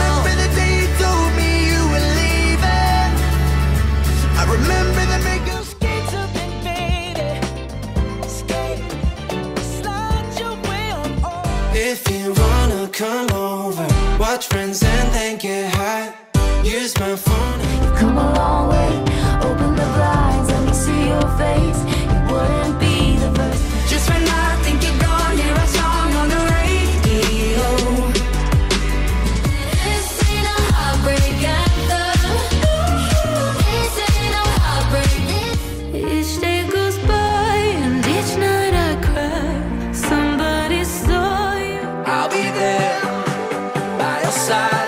remember the day you told me you were leaving. I remember the big girl skates up and baby. Skate, slide your way on over. If you wanna come over, watch friends and then get high. Use my phone. You've come a long way. Open the blinds, let me see your face. You wouldn't be the first. Just when I think you're gone, hear a song on the radio. This ain't a heartbreak anthem. This ain't no heartbreak. Each day goes by and each night I cry. Somebody saw you. I'll be there by your side.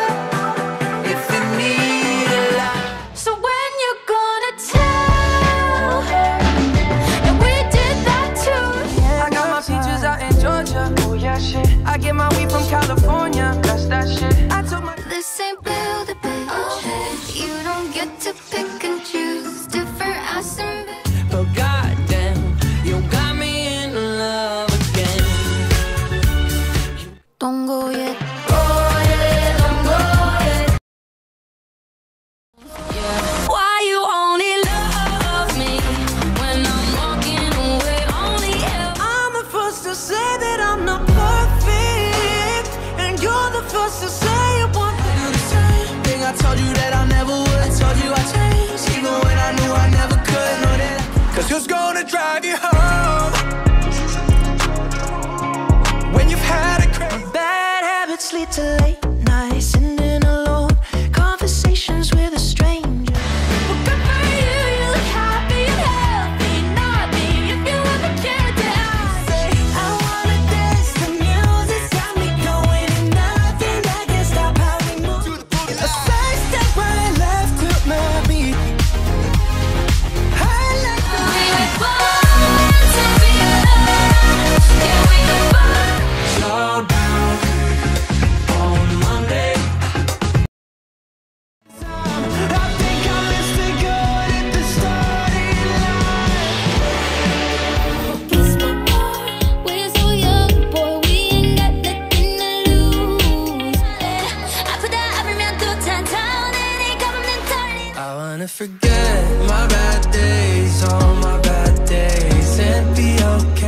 So when you gonna tell her that we did that too? I got my peaches out in Georgia. Oh yeah, shit. I get my weed from California. That's that shit. I took my. This ain't build a bitch. You don't get to pick and choose. Different ass and bitch. But goddamn, you got me in love again. Don't go yet. Why you only love me when I'm walking away? Only ever. I'm the first to say that I'm not perfect, and you're the first to say you want to do the same thing. I told you that I never would. I told you I changed, even when I knew I never could. Know that, cause who's gonna drive you home when you've had a crazy bad habits lead to late nights, sitting alone, conversations with a stranger. Well, good for you. You look happy and healthy. Not me if you ever cared to ask. I wanna dance, the music's got me going, and nothing that can stop how we move. A side step right, left to my beat. I like the We were born to be loved. Yeah, we were born. Slow down on Monday. I think I missed it good at the starting line. Kiss my heart. We're so young, boy. We ain't got nothing to lose. 아프다 아프면 또 탄탄해. 감는 I wanna forget my bad days, all my bad days, and be okay.